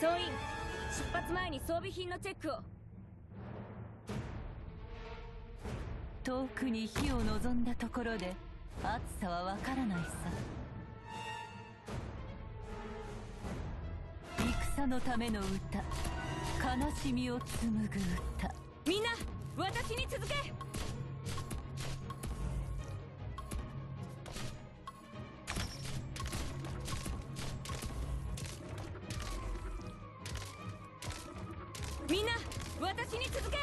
総員、出発前に装備品のチェックを。 遠くに火を望んだところで暑さはわからないさ。戦のための歌、悲しみを紡ぐ歌。 みんな私に続け。みんな私に続け。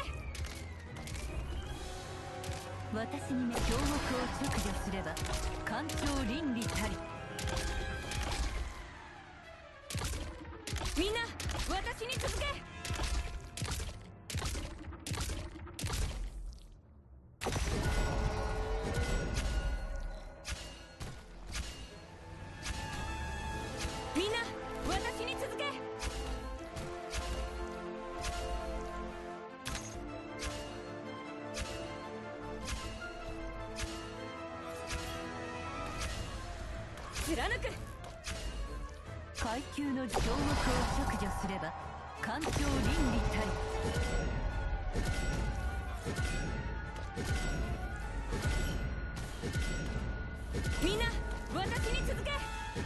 私にね、京極を直除すれば官庁倫理たり。 みんな私に続け。みんな私に続け。貫く。 階級の京極を削除すれば官庁倫理たり。 みんな私に続け。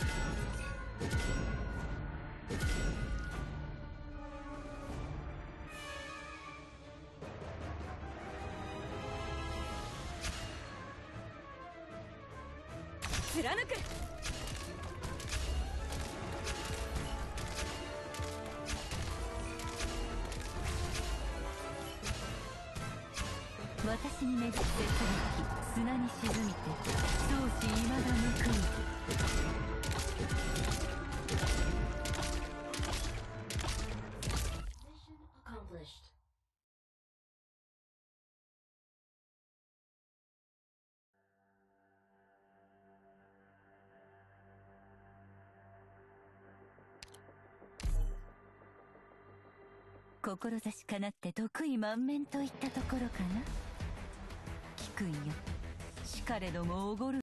貫く。 私にねじって貫き、砂に沈みて相思いまだ報い。志かなって得意満面といったところかな。聞くんよ、しかれどもおごる